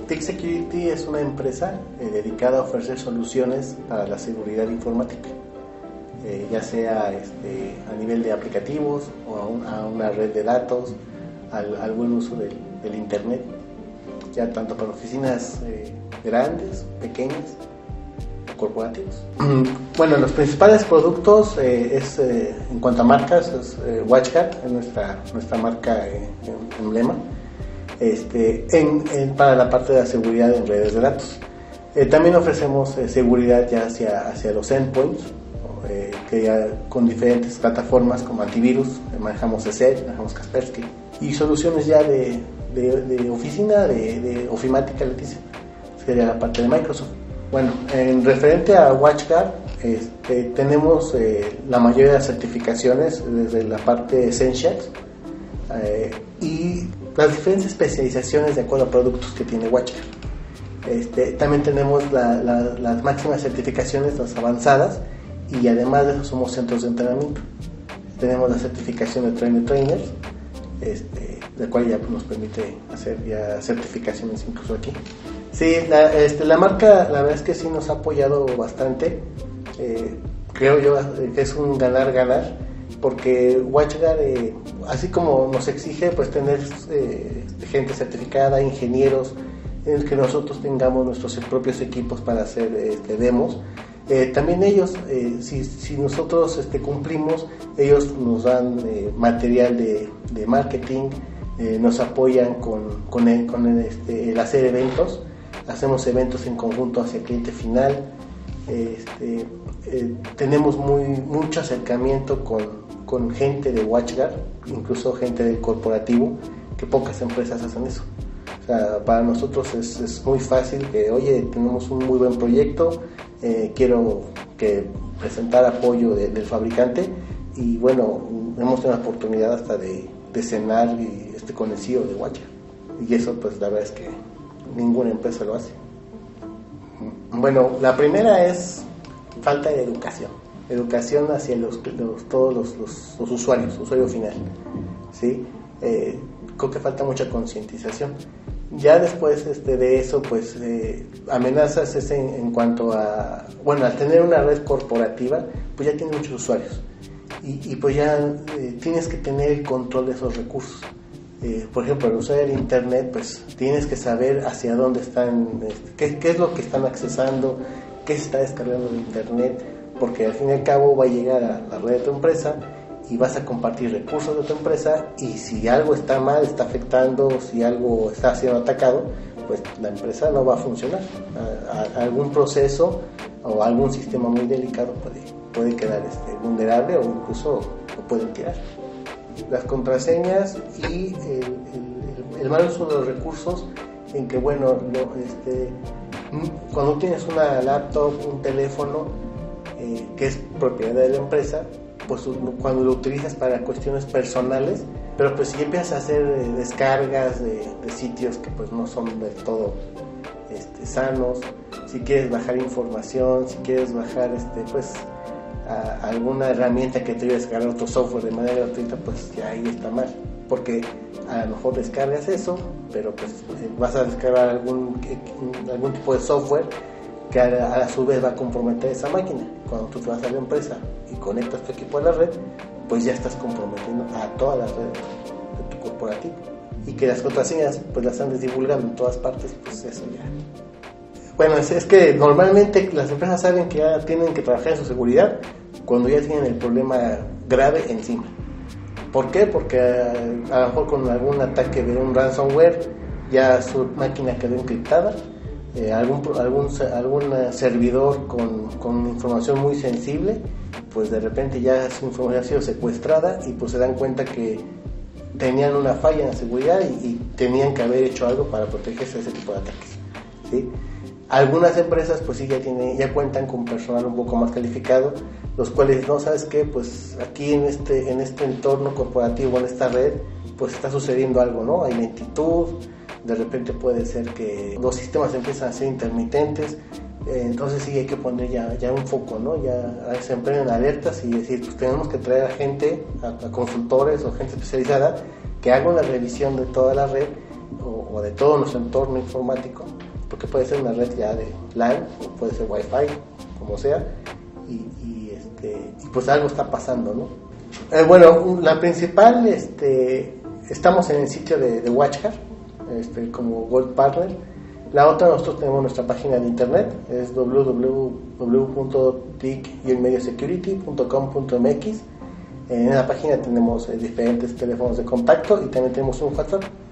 TIC Security es una empresa dedicada a ofrecer soluciones para la seguridad informática, ya sea a nivel de aplicativos o a una red de datos, al buen uso del Internet, ya tanto para oficinas grandes, pequeñas o corporativos. Bueno, los principales productos en cuanto a marcas es WatchGuard, es nuestra marca emblema. Para la parte de la seguridad en redes de datos. También ofrecemos seguridad ya hacia los endpoints, que ya con diferentes plataformas como antivirus, manejamos ESET, manejamos Kaspersky, y soluciones ya de oficina, de ofimática, Leticia, sería la parte de Microsoft. Bueno, en referente a WatchGuard, tenemos la mayoría de las certificaciones desde la parte Essentials, y las diferentes especializaciones de acuerdo a productos que tiene WatchGuard. También tenemos las máximas certificaciones, las avanzadas, y además de eso somos centros de entrenamiento. Tenemos la certificación de trainers, la cual ya nos permite hacer ya certificaciones incluso aquí. Sí, la marca, la verdad es que sí nos ha apoyado bastante. Creo yo que es un ganar-ganar, porque WatchGuard, así como nos exige pues tener gente certificada, ingenieros, en el que nosotros tengamos nuestros propios equipos para hacer demos, también ellos, si nosotros cumplimos, ellos nos dan material de marketing, nos apoyan con el hacer eventos, hacemos eventos en conjunto hacia el cliente final. Tenemos mucho acercamiento con gente de WatchGuard, incluso gente del corporativo, que pocas empresas hacen eso. O sea, para nosotros es muy fácil que, oye, tenemos un muy buen proyecto, quiero presentar apoyo del fabricante, y bueno, hemos tenido la oportunidad hasta de cenar con el CEO de WatchGuard, y eso pues la verdad es que ninguna empresa lo hace. Bueno, la primera es falta de educación hacia todos los usuarios, usuario final, ¿sí? Creo que falta mucha concientización. Ya después de eso, pues amenazas es en cuanto a, bueno, al tener una red corporativa, pues ya tiene muchos usuarios, y pues ya tienes que tener el control de esos recursos. Por ejemplo, al usar el Internet, pues tienes que saber hacia dónde están, qué es lo que están accesando, qué se está descargando de Internet, porque al fin y al cabo va a llegar a la red de tu empresa y vas a compartir recursos de tu empresa, y si algo está mal, está afectando, si algo está siendo atacado, pues la empresa no va a funcionar. Algún proceso o algún sistema muy delicado puede quedar vulnerable, o incluso lo pueden tirar. Las contraseñas y el mal uso de los recursos, en que bueno, cuando tienes una laptop, un teléfono que es propiedad de la empresa, pues cuando lo utilizas para cuestiones personales, pero pues si empiezas a hacer descargas de sitios que pues no son del todo sanos, si quieres bajar información, si quieres bajar pues alguna herramienta que te ayude a descargar otro software de manera gratuita, pues ya ahí está mal, porque a lo mejor descargas eso, pero pues vas a descargar algún tipo de software que a su vez va a comprometer esa máquina. Cuando tú te vas a la empresa y conectas tu equipo a la red, pues ya estás comprometiendo a toda la red de tu corporativo, y que las contraseñas pues las andes divulgando en todas partes, pues eso ya. Bueno, es que normalmente las empresas saben que ya tienen que trabajar en su seguridad cuando ya tienen el problema grave encima. ¿Por qué? Porque a lo mejor con algún ataque de un ransomware ya su máquina quedó encriptada, algún servidor con información muy sensible, pues de repente ya su información ha sido secuestrada, y pues se dan cuenta que tenían una falla en la seguridad y tenían que haber hecho algo para protegerse de ese tipo de ataques, ¿sí? Algunas empresas pues sí ya cuentan con personal un poco más calificado, los cuales, no, ¿sabes qué? Pues aquí en este entorno corporativo, en esta red, pues está sucediendo algo, ¿no? Hay lentitud, de repente puede ser que los sistemas empiezan a ser intermitentes, entonces sí hay que poner ya un foco, ¿no? Ya se emprenden alertas y decir, pues tenemos que traer a gente, a consultores o gente especializada que haga una revisión de toda la red o de todo nuestro entorno informático, porque puede ser una red ya de LAN, o puede ser Wi-Fi, como sea, y pues algo está pasando, ¿no? Bueno, la principal, estamos en el sitio de WatchGuard, como Gold Partner. La otra, nosotros tenemos nuestra página de internet, es www.tic-mediosecurity.com.mx. En la página tenemos diferentes teléfonos de contacto y también tenemos un WhatsApp.